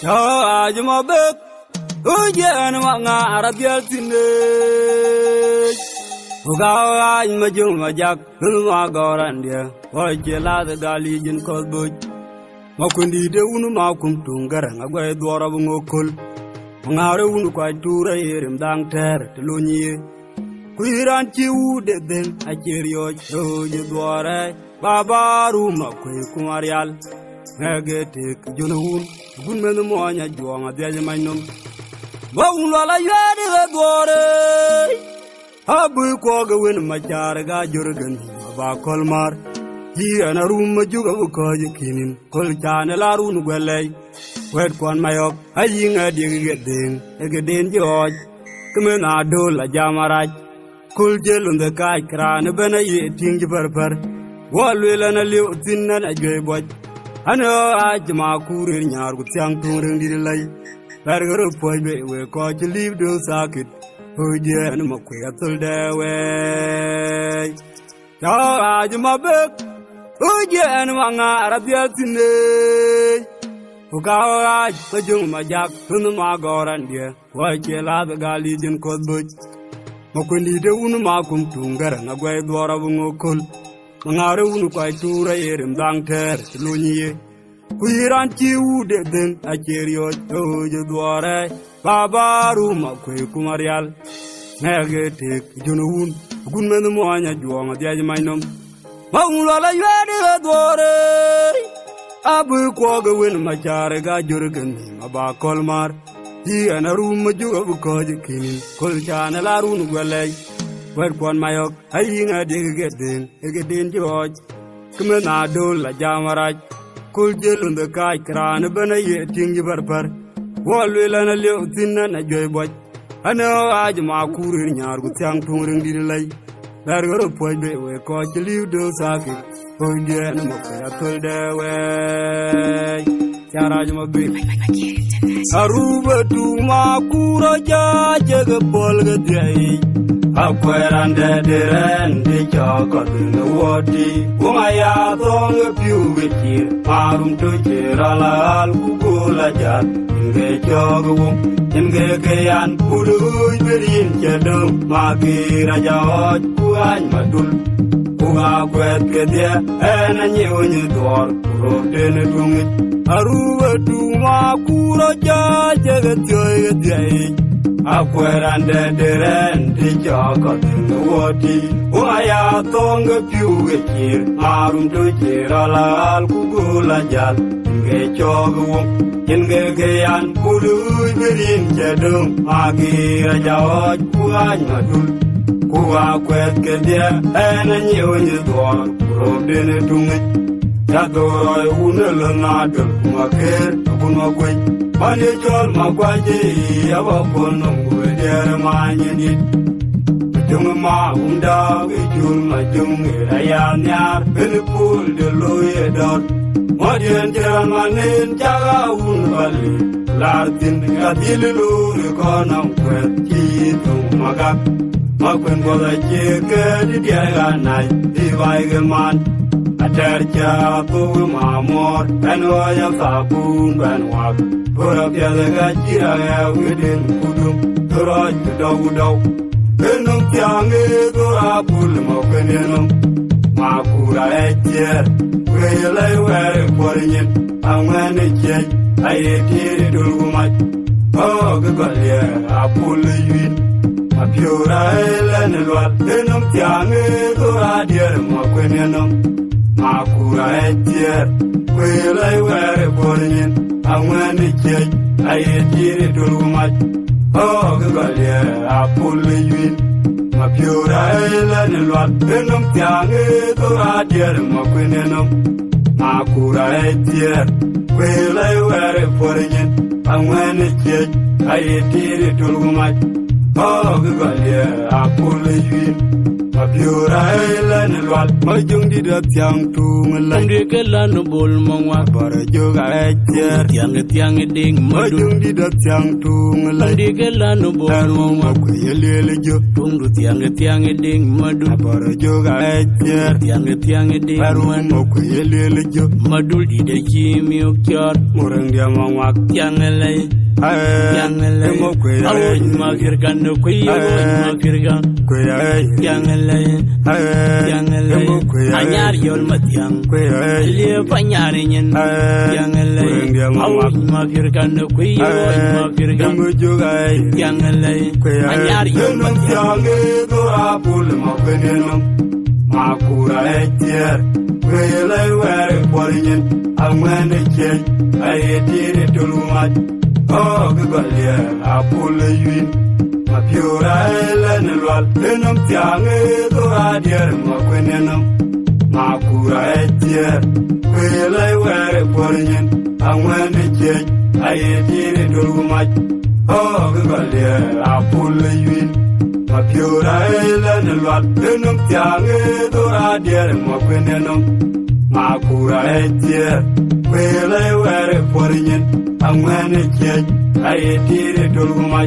Ajma bek ujian wanga arabial tine ugawa majung majak lunga goran dia wajela de gali jin kolbuj makundi de unu makum tungara ngagwe dwara bungokol ngare unu kwa tura yerim dang ter telunyi kuiran ci ude den acherio oje dwara babaru makwe kumarial Nagete Junun, Gunman Moya Juanga Diamanum. Bawala Yadi Dore Abu Koga win Macharaga Jurgen, Bakolmar, he and a room Majuga Kojikinin, Kolchan Larun Gwele, Wet Quan Mayok, a ying a dig again George, Kumena Dola Jamaraj, Kuljel on the Kai Kran, a Benaye Ting Purper, Wall and a little thin and a gay boy. Ano ajma kurir nyar kutyang tureng di delay. Bergeru poi be we ko leave do sakit. Hoje anu makwe atul dewe. Ya ajma bek. Hoje anu anga arabia tine. Ugawa majung majak tunu magoran dia. Waje la gali jin kodbuj. Makundi de unu makum tungara ngagwe dwara bungokol. Ngare unu kwa tura yerim dang ter lunyi kuiran ci ude den acherio oje dware babaru makwe kumarial negete junun gunmen mo anya juanga diaje mainom mawula la yade dware abu ko ga wen machare ga jurgen aba kolmar di anaru majuga bu ko je kinin kol chana la runu gwelay Wet Quan Mayok, I ying a dig again George. Kumena Dola Jamaraj, Kuljil on the Kai Kran, a Benaye Ting Barper. Wall will and a little thin and a joy boy. I know Ajma Kurin Yar with young touring delay. Berger point be we caught you leave those sakit. Oh, dear, no more told their way. Yarajma Bill. Aruba to Makura Jaga Polga. Aquerande de rende chocolate in the water. Umaya thong a few with here. Marum to Chirala, Gugula Jat, in the Chogum, in the Kayan, Puru, Berin Chedum, Maki Raja, Kuan Madul, Uga Quet, and a new door, Roten a Dumit. Aruba to Makura Jaga, Aquerande de rende chocolate in the water. Umaya thong a few with here. Marum to Chirala, Gugula Jat, in the Chogum, in the Kayan, Puru, Berin Chedum, Maki Raja, Kuan Madul, Uga Quet, and a new door, Roten a Dumit. Yadoi Unelanader, Maker, Punaway. Manijol Magwaji, Avaponum, with their mind in it. Jungma, Unda, Jung, Majung, Rayanya, Benipul, the lawyer dot. Modian German, Jaga, Unvali, Latin, Yadilu, Reconum, Quet, Magak, Makun was a chicken, the Diana, the Vigaman. Atercha to Mamor, and Waya Sabun, and walk. Put up the other guy within Kudum, the right to Dogudo. Penum Tiangi, Dora Pulmokenum, Makura Etier, where you lay where pouring it, and when it change, I ate it all much. Oh, Galia, I pull you in. A pure island, Penum Tiangi, Dora dear Mokenum. Makura etier, where I wear a boring, and when it change, I ate it all much. Oh, Galia, I pull you in. My pure island and what Benum Tiangi, Dora dear Moquinum. Makura etier, where I wear a boring, and when it change, I ate it all much. Oh, Galia, I pull you in. Mapiura elen lwal majung di da tiang tung la Ndi kelan bol mangwa bara joga echer tiang ding madu majung di da tiang tung la Ndi kelan bol mangwa ko yelele jo tundu tiang ding madu bara joga echer tiang ding madu ko yelele jo madu di de kimi okyor murang dia mangwa tiang lay tiang lay mo ko awoy ma firgan ko yoy ma firgan ko tiang lay anyar yol matiang le panyar nyen tiang lay awoy ma firgan ko yoy ma firgan mo joga tiang lay anyar yol matiang do apul ma benenum ma kura echer Kwelay were porinyin amene kej ayetire tulumat galia apule yuin mapiura elen lwal enum tiange doradier makwenenum makura etier Kwelay were porinyin amene kej ayetire tulumat galia apule yuin Mapiura elen lwal enum tiange doradier makwenenum Makura etier Kwelay were porinyin amene kej ayetire tolgumaj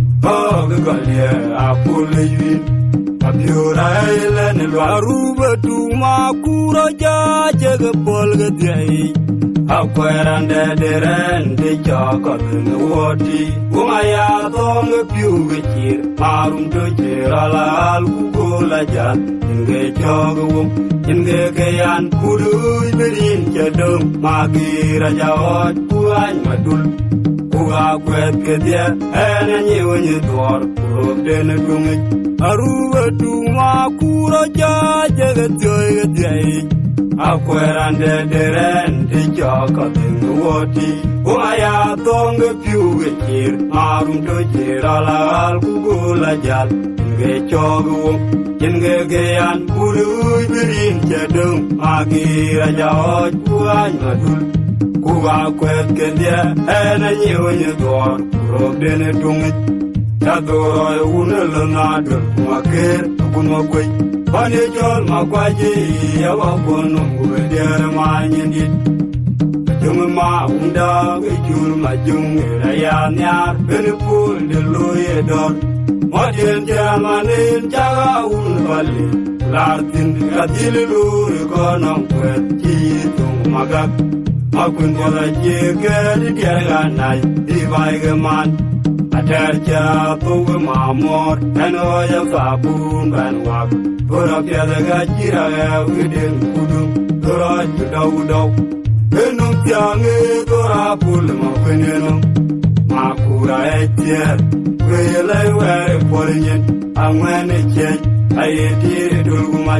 galia apule yuin Mapiura elen lwal aruba tu makura jaje polga tiai Akwerande derende jakabin woti Umaya thong piuge chir Marum to chirala alkugola jal Inge chogwum Inge kayan kudui berin chadum Magira jawad kuany madul Kuga kwet kedia Ena nyewenye dwar Kurok dene dungit Aruwa tu makura jaje getioi Akwerande derende jakabin woti Umaya thong piuge chir Marum to chirala alkugola jal Inge chogwum Inge kayan kudui berin chadum Magira jawad kuany madul Kuga kwet kedia Ena nyewenye dwar Kurok dene dungit Chadoroy unelunadul Kumakir kunmakway Pane jol makwaji Yawakunum Gubediara manyendit Jung ma unda Gijul majung Rayan yar Benipul de loye dor Modien jamanin Jaga unbali Lartin Katil luri konong kwet Chitung magak Makun kola jiked Diarganay Divaigaman Atercha Tuga mamor Enoya kabun banwak Pura piada gajira Widin kudung Dora judaw Enum tiange Dora pul makwenenum Makura etier Kwelay were porinyin Amwene kej Ayetire dulgumaj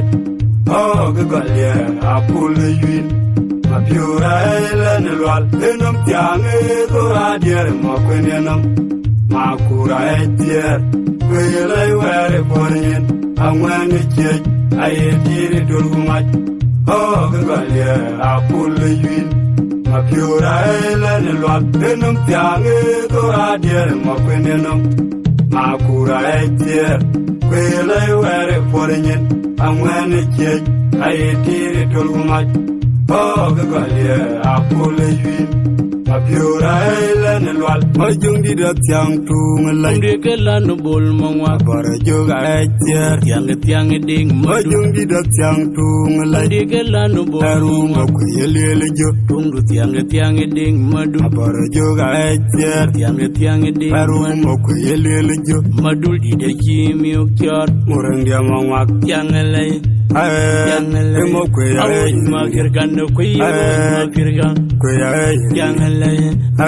galia apule yuin Mapiura elen lwal Enum tiange doradier makwenenum Makura etier Kwelay were porinyin Amwene kej Ayetire dulgumaj galia apule yuin Mapiura elen lwal Enum tiange doradier makwenenum Makura etier Kwelay were porinyin Amwene kej Ayetire tolgumaj galia apule yuin Mapiura elen lwal majung di da tiang tung la Ndi kelan bol mangwa bara joga echer tiang ding madu majung di da tiang tung la Ndi kelan bol aruma ko yelele jo tundu tiang ding madu bara joga echer tiang ding aruma ko yelele jo madul di de kimi okyor murang dia mangwa tiang lay mo ko awoy ma firgan ko yoy ma firgan ko tiang lay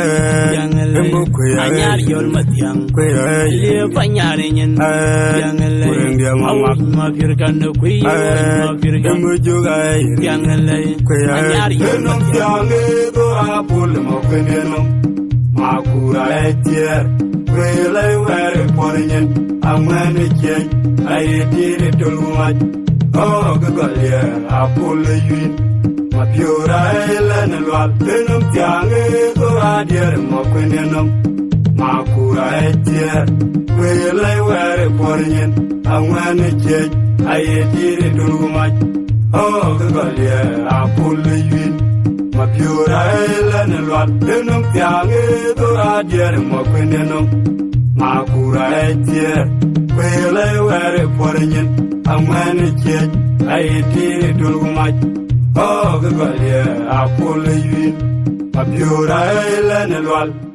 mo ko anyar yol matiang ko le panyar nyen tiang lay murang dia mangwa awoy ma firgan ko yoy ma firgan mo joga tiang lay anyar yol enum tiange do apul makwenenum Makura etier Kwelay were porinyin Amwene kej Ayetire tolgumaj galia apule yuin Mapiura elen lwal Enum tiange doradier makwenenum Makura etier, we lay where a porin, and when a judge, I did it too much. Oh, the Galia, I pull the win. My pure island and what then of young to our dear Moquinum. Makura etier, we lay where a porin, and when a judge, I did it too much. Oh, the Galia, I pull the win. My pure island and what.